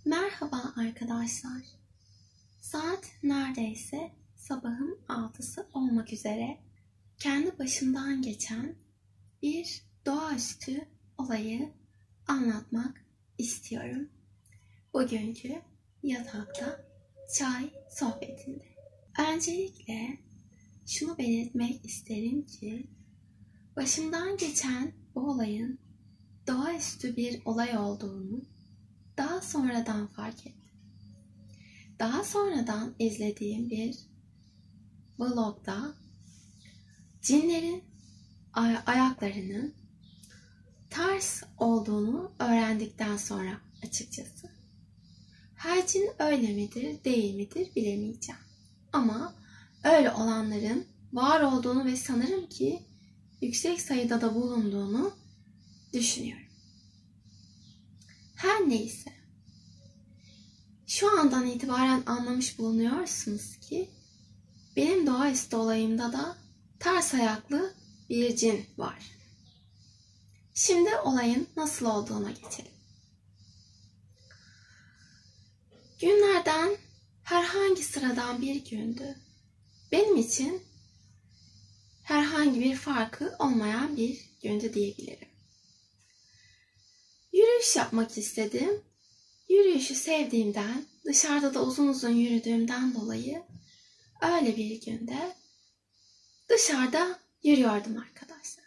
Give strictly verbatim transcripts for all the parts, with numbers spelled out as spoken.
Merhaba arkadaşlar. Saat neredeyse sabahın altısı olmak üzere. Kendi başımdan geçen bir doğaüstü olayı anlatmak istiyorum. Bugünkü yatakta çay sohbetinde. Öncelikle şunu belirtmek isterim ki başımdan geçen bu olayın doğaüstü bir olay olduğunu daha sonradan fark ettim. Daha sonradan izlediğim bir vlogda cinlerin ay- ayaklarının ters olduğunu öğrendikten sonra açıkçası. Her cin öyle midir, değil midir bilemeyeceğim. Ama öyle olanların var olduğunu ve sanırım ki yüksek sayıda da bulunduğunu düşünüyorum. Her neyse. Şu andan itibaren anlamış bulunuyorsunuz ki benim doğaüstü olayımda da ters ayaklı bir cin var. Şimdi olayın nasıl olduğuna geçelim. Günlerden herhangi sıradan bir gündü. Benim için herhangi bir farkı olmayan bir gündü diyebilirim. Yürüyüş yapmak istedim. Yürüyüşü sevdiğimden, dışarıda da uzun uzun yürüdüğümden dolayı öyle bir günde dışarıda yürüyordum arkadaşlar.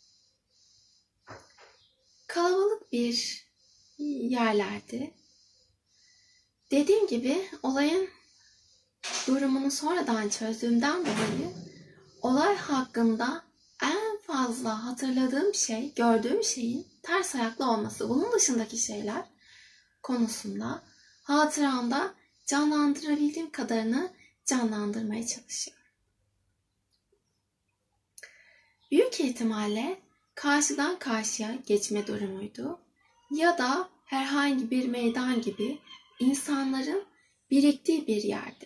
Kalabalık bir yerlerdi. Dediğim gibi olayın durumunu sonradan çözdüğümden dolayı olay hakkında en fazla hatırladığım şey, gördüğüm şeyin ters ayaklı olması. Bunun dışındaki şeyler konusunda hatıramda canlandırabildiğim kadarını canlandırmaya çalışıyorum. Büyük ihtimalle karşıdan karşıya geçme durumuydu ya da herhangi bir meydan gibi insanların biriktiği bir yerdi.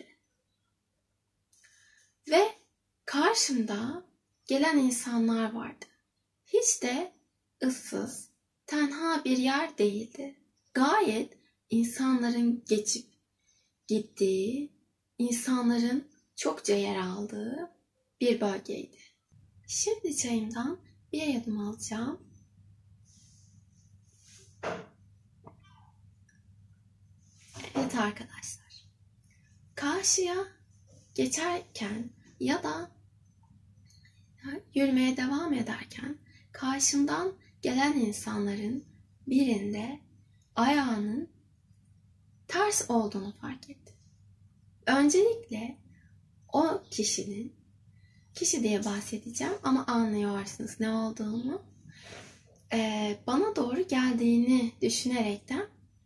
Ve karşımda gelen insanlar vardı. Hiç de ıssız, tenha bir yer değildi. Gayet insanların geçip gittiği, insanların çokça yer aldığı bir bölgeydi. Şimdi çayımdan bir yudum alacağım. Evet arkadaşlar. Karşıya geçerken ya da yürümeye devam ederken karşımdan gelen insanların birinde ayağının ters olduğunu fark ettim. Öncelikle o kişinin, kişi diye bahsedeceğim ama anlıyorsunuz ne olduğunu, ee, bana doğru geldiğini düşünerekten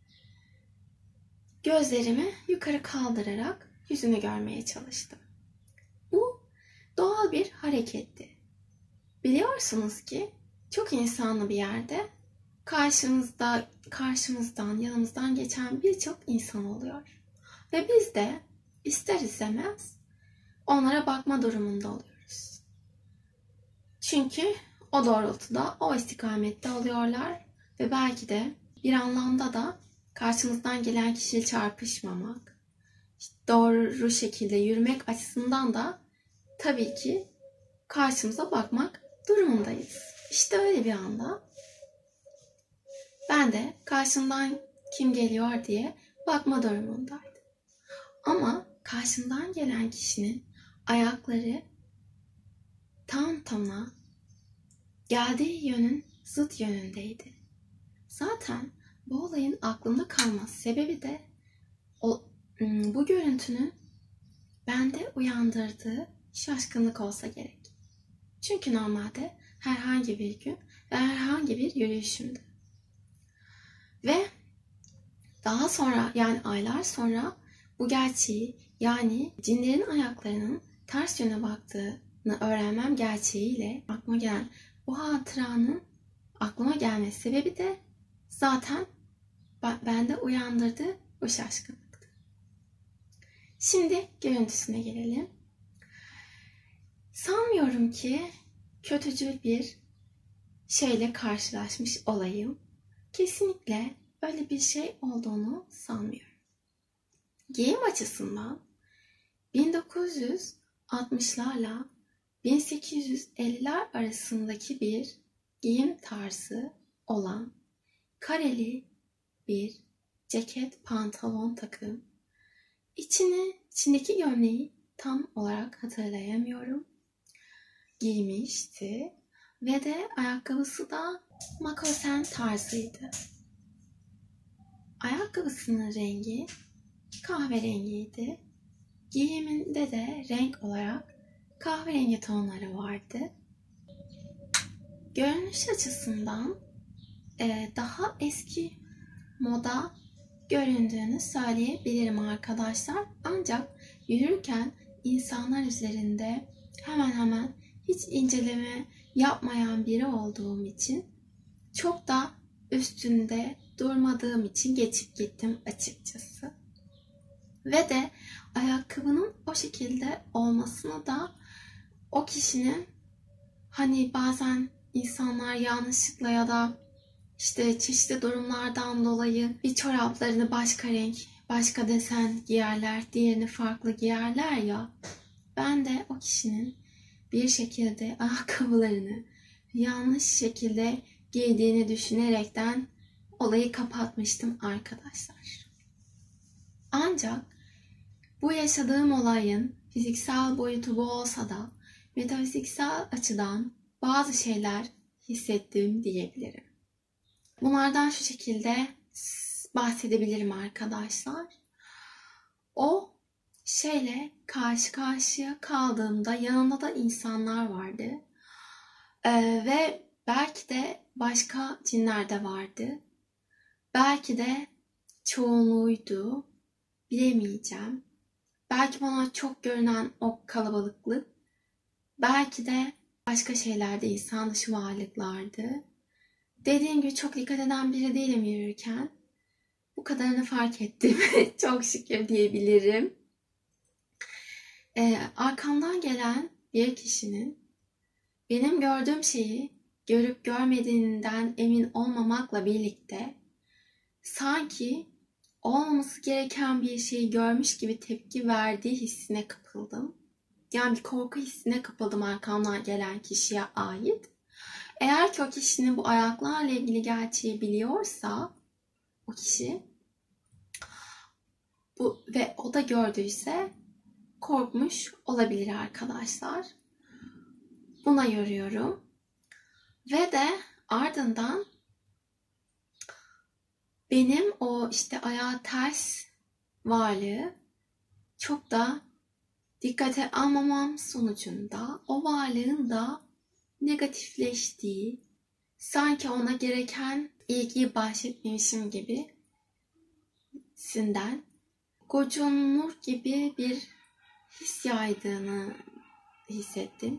gözlerimi yukarı kaldırarak yüzünü görmeye çalıştım. Bu doğal bir hareketti. Biliyorsunuz ki çok insanlı bir yerde karşımızda, karşımızdan, yanımızdan geçen birçok insan oluyor. Ve biz de ister istemez onlara bakma durumunda oluyoruz. Çünkü o doğrultuda, o istikamette oluyorlar ve belki de bir anlamda da karşımızdan gelen kişiyle çarpışmamak, doğru şekilde yürümek açısından da tabii ki karşımıza bakmak durumundayız. İşte öyle bir anda ben de karşımdan kim geliyor diye bakma durumundaydım. Ama karşımdan gelen kişinin ayakları tam tamına geldiği yönün zıt yönündeydi. Zaten bu olayın aklımda kalması sebebi de o, bu görüntünün bende uyandırdığı şaşkınlık olsa gerek. Çünkü normalde herhangi bir gün ve herhangi bir yürüyüşümdü. Ve daha sonra, yani aylar sonra bu gerçeği, yani cinlerin ayaklarının ters yöne baktığını öğrenmem gerçeğiyle aklıma gelen bu hatıranın aklıma gelmesi sebebi de zaten bende uyandırdığı bu şaşkınlıktı. Şimdi görüntüsüne gelelim. Sanmıyorum ki kötücül bir şeyle karşılaşmış olayım. Kesinlikle öyle bir şey olduğunu sanmıyorum. Giyim açısından bin dokuz yüz altmışlarla bin sekiz yüz elliler arasındaki bir giyim tarzı olan kareli bir ceket, pantolon takım. İçini, içindeki gömleği tam olarak hatırlayamıyorum. Giymişti ve de ayakkabısı da makosen tarzıydı. Ayakkabısının rengi kahverengiydi. Giyiminde de renk olarak kahverengi tonları vardı. Görünüş açısından e, daha eski moda göründüğünü söyleyebilirim arkadaşlar. Ancak yürürken insanlar üzerinde hemen hemen hiç inceleme yapmayan biri olduğum için çok da üstünde durmadığım için geçip gittim açıkçası. Ve de ayakkabının o şekilde olmasını da o kişinin, hani bazen insanlar yanlışlıkla ya da işte çeşitli durumlardan dolayı bir çoraplarını başka renk, başka desen giyerler, diğerini farklı giyerler ya. Ben de o kişinin bir şekilde ayakkabılarını yanlış şekilde giydiğini düşünerekten olayı kapatmıştım arkadaşlar. Ancak bu yaşadığım olayın fiziksel boyutu bu olsa da metafiziksel açıdan bazı şeyler hissettim diyebilirim. Bunlardan şu şekilde bahsedebilirim arkadaşlar. O şeyle karşı karşıya kaldığımda yanında da insanlar vardı. Ee, ve belki de başka cinler de vardı. Belki de çoğunluğuydu. Bilemeyeceğim. Belki bana çok görünen o kalabalıklık, belki de başka şeylerde insan dışı varlıklardı. Dediğim gibi çok dikkat eden biri değilim yürürken. Bu kadarını fark ettim. Çok şükür diyebilirim. Ee, arkamdan gelen bir kişinin benim gördüğüm şeyi görüp görmediğinden emin olmamakla birlikte sanki olmaması gereken bir şeyi görmüş gibi tepki verdiği hissine kapıldım. Yani bir korku hissine kapıldım arkamdan gelen kişiye ait. Eğer ki o kişinin bu ayaklarla ilgili gerçeği biliyorsa o kişi bu ve o da gördüyse korkmuş olabilir arkadaşlar. Buna yoruyorum. Ve de ardından benim o işte ayağı ters varlığı çok da dikkate almamam sonucunda o varlığın da negatifleştiği, sanki ona gereken ilgiyi bahşetmemişim gibi sinden gocunur gibi bir his yaydığını hissettim.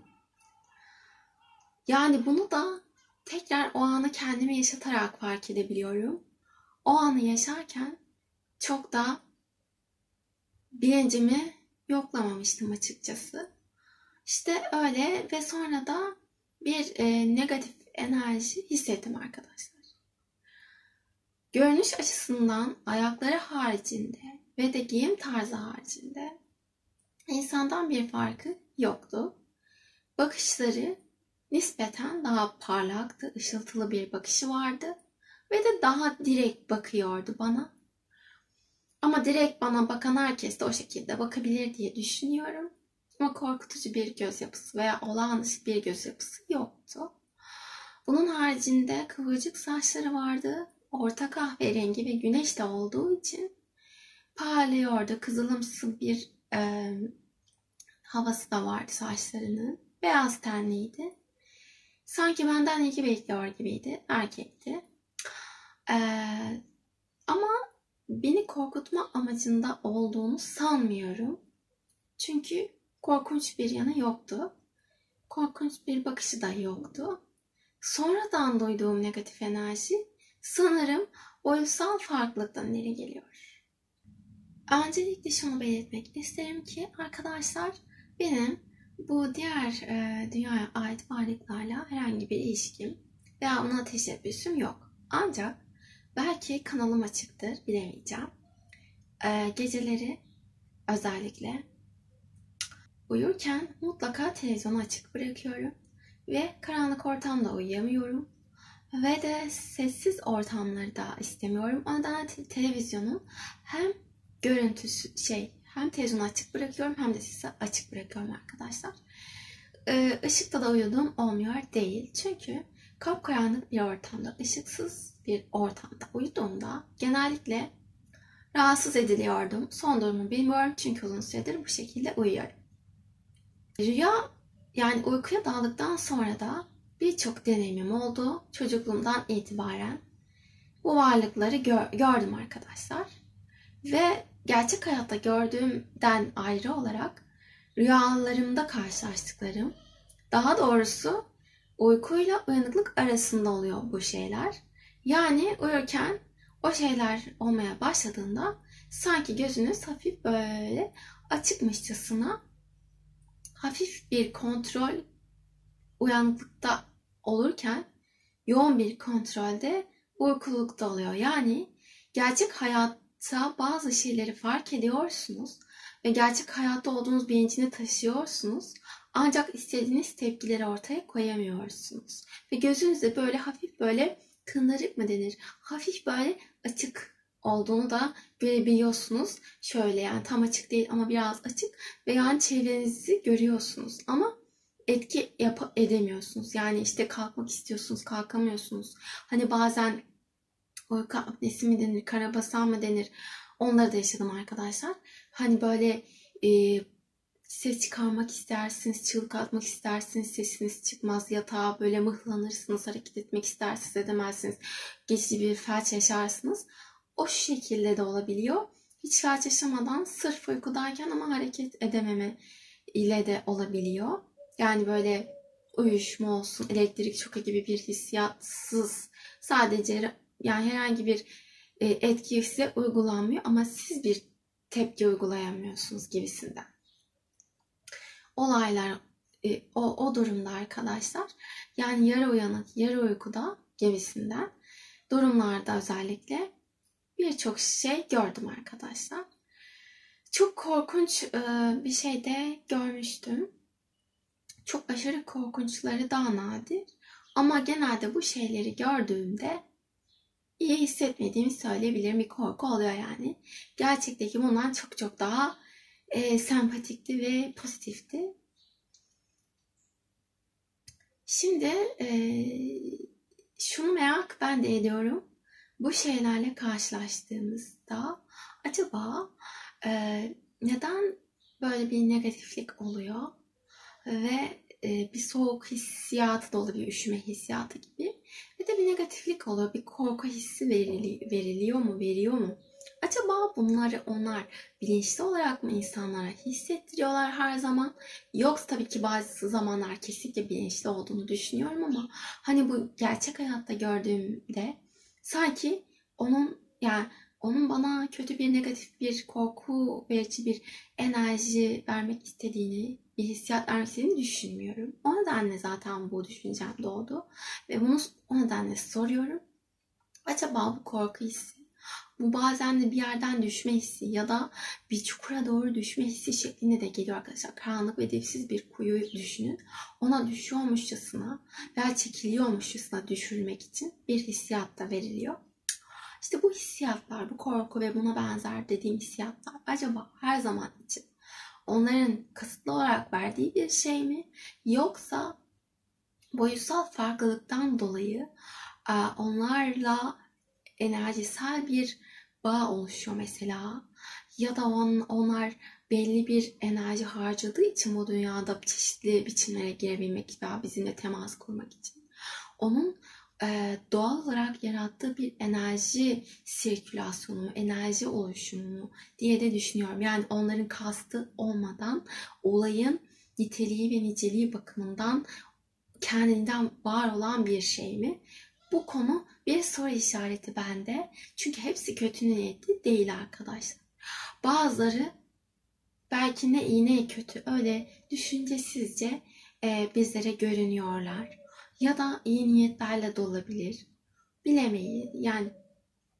Yani bunu da tekrar o anı kendime yaşatarak fark edebiliyorum. O anı yaşarken çok da bilincimi yoklamamıştım açıkçası. İşte öyle ve sonra da bir e, negatif enerji hissettim arkadaşlar. Görünüş açısından ayakları haricinde ve de giyim tarzı haricinde insandan bir farkı yoktu. Bakışları nispeten daha parlaktı, ışıltılı bir bakışı vardı ve de daha direkt bakıyordu bana. Ama direkt bana bakan herkes de o şekilde bakabilir diye düşünüyorum. Ama korkutucu bir göz yapısı veya olağan dışı bir göz yapısı yoktu. Bunun haricinde kıvırcık saçları vardı. Orta kahverengi ve güneş de olduğu için parlıyordu. Kızılımsı bir e, havası da vardı saçlarının. Beyaz tenliydi. Sanki benden ilgi bekliyor gibiydi. Erkekti. E, ama beni korkutma amacında olduğunu sanmıyorum. Çünkü korkunç bir yanı yoktu. Korkunç bir bakışı da yoktu. Sonradan duyduğum negatif enerji sanırım boyutsal farklılıktan ileri geliyor. Öncelikle şunu belirtmek isterim ki arkadaşlar, benim bu diğer e, dünyaya ait varlıklarla herhangi bir ilişkim veya ona teşebbüsüm yok. Ancak Belki kanalım açıktır, bilemeyeceğim. Ee, geceleri özellikle uyurken mutlaka televizyonu açık bırakıyorum ve karanlık ortamda uyuyamıyorum ve de sessiz ortamları da istemiyorum. O nedenle te- televizyonun hem görüntüsü şey hem televizyonu açık bırakıyorum hem de sesi açık bırakıyorum arkadaşlar. Ee, ışıkta da uyuduğum olmuyor değil. Çünkü kapkaranlık bir ortamda, ışıksız bir ortamda uyuduğumda genellikle rahatsız ediliyordum. Son durumu bilmiyorum çünkü uzun süredir bu şekilde uyuyorum. Rüya yani uykuya daldıktan sonra da birçok deneyimim oldu. Çocukluğumdan itibaren bu varlıkları gör, gördüm arkadaşlar. Ve gerçek hayatta gördüğümden ayrı olarak rüyalarımda karşılaştıklarım, daha doğrusu uykuyla uyanıklık arasında oluyor bu şeyler. Yani uyurken o şeyler olmaya başladığında sanki gözünüz hafif böyle açıkmışçasına hafif bir kontrol uyanıklıkta olurken yoğun bir kontrolde uykulukta oluyor. Yani gerçek hayatta bazı şeyleri fark ediyorsunuz ve gerçek hayatta olduğunuz bilincini taşıyorsunuz. Ancak istediğiniz tepkileri ortaya koyamıyorsunuz. Ve gözünüzde böyle hafif böyle kınarık mı denir? Hafif böyle açık olduğunu da görebiliyorsunuz. Şöyle yani tam açık değil ama biraz açık ve yani çevrenizi görüyorsunuz. Ama etki yap edemiyorsunuz. Yani işte kalkmak istiyorsunuz, kalkamıyorsunuz. Hani bazen uyku apnesi mi denir, karabasan mı denir? Onları da yaşadım arkadaşlar. Hani böyle e, ses çıkarmak istersiniz, çığlık atmak istersiniz, sesiniz çıkmaz. Yatağa böyle mıhlanırsınız, hareket etmek istersiniz, edemezsiniz. Geçici bir felç yaşarsınız. O şekilde de olabiliyor. Hiç felç yaşamadan sırf uykudayken ama hareket edememe ile de olabiliyor. Yani böyle uyuşma olsun, elektrik şoku gibi bir hissiyatsız, sadece yani herhangi bir e, etki size uygulanmıyor ama siz bir tepki uygulayamıyorsunuz gibisinden. Olaylar e, o, o durumda arkadaşlar, yani yarı uyanık, yarı uykuda gibisinden durumlarda özellikle birçok şey gördüm arkadaşlar. Çok korkunç bir şey de görmüştüm. Çok aşırı korkunçları daha nadir. Ama genelde bu şeyleri gördüğümde iyi hissetmediğimi söyleyebilirim. Bir korku oluyor yani. Gerçekteki bundan çok çok daha e, sempatikti ve pozitifti. Şimdi e, şunu merak ben de ediyorum. Bu şeylerle karşılaştığımızda acaba e, neden böyle bir negatiflik oluyor? Ve e, bir soğuk hissiyatı da oluyor, bir üşüme hissiyatı gibi. Ve de bir negatiflik oluyor, bir korku hissi verili, veriliyor mu, veriyor mu? Acaba bunları onlar bilinçli olarak mı insanlara hissettiriyorlar her zaman? Yoksa tabii ki bazı zamanlar kesinlikle bilinçli olduğunu düşünüyorum ama hani bu gerçek hayatta gördüğümde sanki onun yani onun bana kötü bir negatif bir korku verici bir enerji vermek istediğini, bir hissiyat vermek istediğini düşünmüyorum. O nedenle zaten bu düşüncem doğdu. Ve bunu o nedenle soruyorum. Acaba bu korku hissi, bu bazen de bir yerden düşme hissi ya da bir çukura doğru düşme hissi şeklinde de geliyor arkadaşlar. Karanlık ve dipsiz bir kuyuyu düşünün. Ona düşüyormuşçasına veya çekiliyormuşçasına düşürmek için bir hissiyat da veriliyor. İşte bu hissiyatlar, bu korku ve buna benzer dediğim hissiyatlar acaba her zaman için onların kasıtlı olarak verdiği bir şey mi? Yoksa boyutsal farklılıktan dolayı onlarla enerjisel bir bağ oluşuyor mesela. Ya da on, onlar belli bir enerji harcadığı için bu dünyada çeşitli biçimlere girebilmek veya bizimle temas kurmak için. Onun e, doğal olarak yarattığı bir enerji sirkülasyonu, enerji oluşumu diye de düşünüyorum. Yani onların kastı olmadan olayın niteliği ve niceliği bakımından kendinden var olan bir şey mi? Bu konu bir soru işareti bende. Çünkü hepsi kötü niyetli değil arkadaşlar. Bazıları belki ne iyi ne kötü öyle düşüncesizce e, bizlere görünüyorlar. Ya da iyi niyetlerle de olabilir. Bilemeyiz. Yani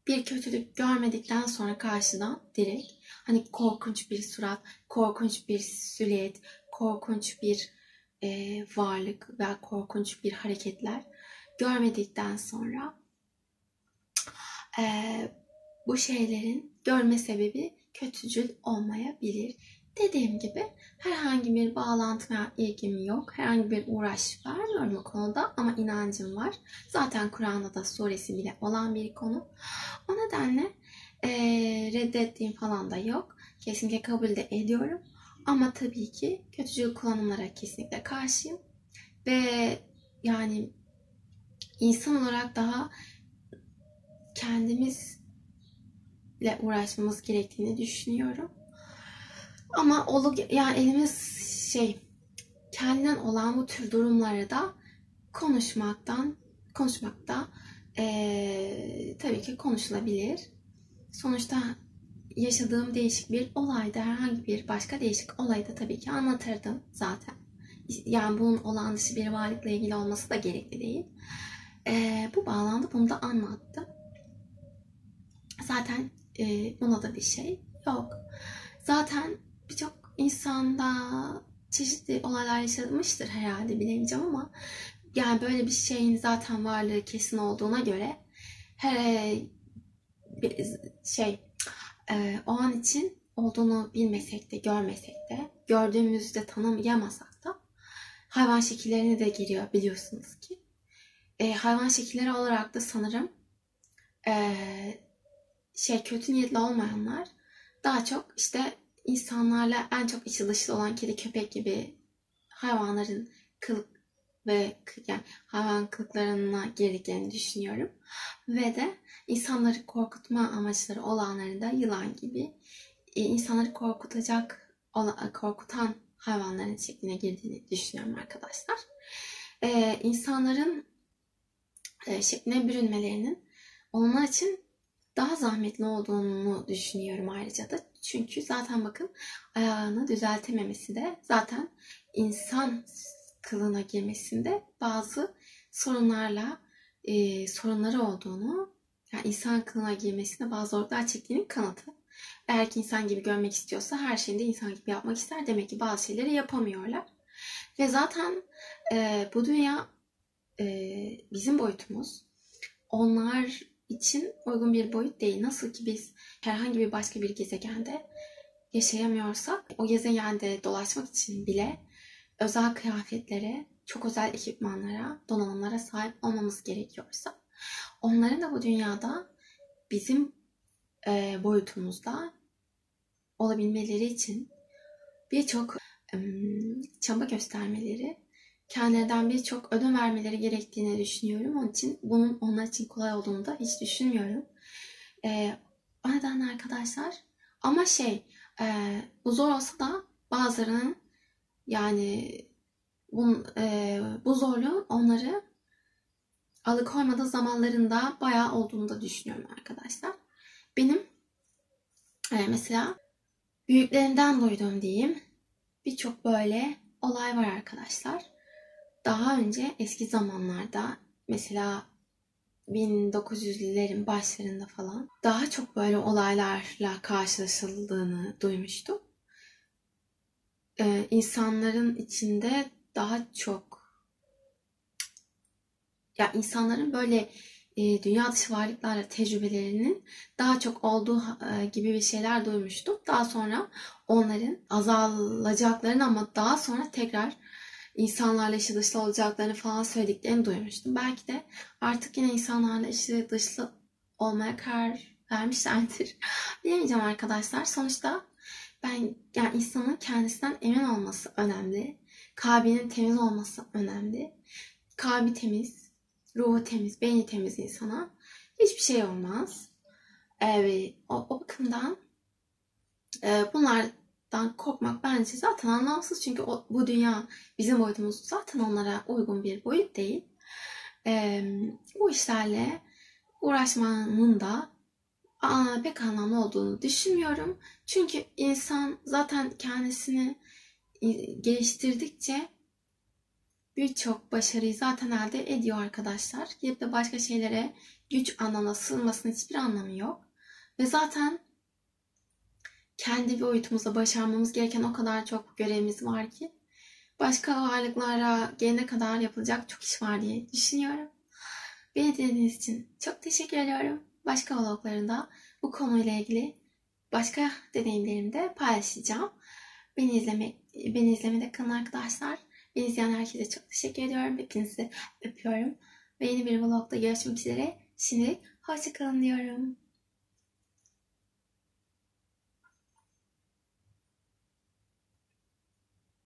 bir kötülük görmedikten sonra karşıdan direkt hani korkunç bir surat, korkunç bir silüet, korkunç bir e, varlık veya korkunç bir hareketler görmedikten sonra e, bu şeylerin görme sebebi kötücül olmayabilir. Dediğim gibi herhangi bir bağlantı veya ilgim yok. Herhangi bir uğraş vermiyorum o konuda ama inancım var. Zaten Kur'an'da da suresi bile olan bir konu. O nedenle e, reddettiğim falan da yok. Kesinlikle kabul de ediyorum. Ama tabii ki kötücül kullanımlara kesinlikle karşıyım. Ve yani insan olarak daha kendimizle uğraşmamız gerektiğini düşünüyorum. Ama olu, yani elimiz şey kendinden olan bu tür durumları da konuşmaktan konuşmakta ee, tabii ki konuşulabilir. Sonuçta yaşadığım değişik bir olayda herhangi bir başka değişik olayda tabii ki anlatırdım zaten. Yani bunun olağan dışı bir varlıkla ilgili olması da gerekli değil. Ee, bu bağlamda bunu da anlattım. Zaten e, buna da bir şey yok. Zaten birçok insanda çeşitli olaylar yaşamıştır herhalde, bilemeyeceğim ama yani böyle bir şeyin zaten varlığı kesin olduğuna göre her şey e, o an için olduğunu bilmesek de görmesek de gördüğümüzde tanımlayamasak da hayvan şekillerine de giriyor biliyorsunuz ki. E, hayvan şekilleri olarak da sanırım e, şey kötü niyetli olmayanlar daha çok işte insanlarla en çok içi dışlı olan kedi köpek gibi hayvanların kılık ve yani hayvan kılıklarına girdiklerini düşünüyorum. Ve de insanları korkutma amaçları olanların da yılan gibi insanları korkutacak, korkutan hayvanların şekline girdiğini düşünüyorum arkadaşlar. Ee, insanların e, şekline bürünmelerinin onlar için daha zahmetli olduğunu düşünüyorum ayrıca da. Çünkü zaten bakın ayağını düzeltememesi de zaten insan kılığına girmesinde bazı sorunlarla e, sorunları olduğunu, yani insan kılığına girmesinde bazı zorluklar çektiğinin kanıtı. Eğer ki insan gibi görmek istiyorsa her şeyini de insan gibi yapmak ister. Demek ki bazı şeyleri yapamıyorlar. Ve zaten e, bu dünya e, bizim boyutumuz. Onlar için uygun bir boyut değil. Nasıl ki biz herhangi bir başka bir gezegende yaşayamıyorsak, o gezegende dolaşmak için bile özel kıyafetlere, çok özel ekipmanlara, donanımlara sahip olmamız gerekiyorsa, onların da bu dünyada bizim e, boyutumuzda olabilmeleri için birçok e, çaba göstermeleri, kendilerinden birçok ödün vermeleri gerektiğini düşünüyorum. Onun için bunun onlar için kolay olduğunu da hiç düşünmüyorum. E, o nedenle arkadaşlar, ama şey e, bu zor olsa da bazılarının yani bu, e, bu zorluğun onları alıkoymadığı zamanlarında bayağı olduğunu da düşünüyorum arkadaşlar. Benim e, mesela büyüklerinden duyduğum diyeyim birçok böyle olay var arkadaşlar. Daha önce eski zamanlarda mesela bin dokuz yüzlerin başlarında falan daha çok böyle olaylarla karşılaşıldığını duymuştum. Ee, insanların içinde daha çok ya insanların böyle e, dünya dışı varlıklarla tecrübelerinin daha çok olduğu e, gibi bir şeyler duymuştum. Daha sonra onların azalacaklarını ama daha sonra tekrar insanlarla içi dışlı olacaklarını falan söylediklerini duymuştum. Belki de artık yine insanlarla içi dışlı olmaya karar vermişlerdir. Bilemeyeceğim arkadaşlar. Sonuçta ben yani insanın kendisinden emin olması önemli. Kalbinin temiz olması önemli. Kalbi temiz, ruhu temiz, beyni temiz insana hiçbir şey olmaz. Evet, o, o bakımdan e, bunlardan korkmak bence zaten anlamsız. Çünkü o, bu dünya bizim boyutumuz zaten onlara uygun bir boyut değil. E, bu işlerle uğraşmanın da aa, pek anlamlı olduğunu düşünmüyorum. Çünkü insan zaten kendisini geliştirdikçe birçok başarıyı zaten elde ediyor arkadaşlar. Gidip de başka şeylere güç anlamına sığınmasının hiçbir anlamı yok. Ve zaten kendi boyutumuzda başarmamız gereken o kadar çok görevimiz var ki başka varlıklara gelene kadar yapılacak çok iş var diye düşünüyorum. Beni dinlediğiniz için çok teşekkür ediyorum. Başka vloglarında bu konuyla ilgili başka deneyimlerimi de paylaşacağım. Beni izlemek, beni izlemede kalan arkadaşlar, beni izleyen herkese çok teşekkür ediyorum. Hepinizi öpüyorum. Ve yeni bir vlogda görüşmek üzere. Şimdi hoşça kalın diyorum.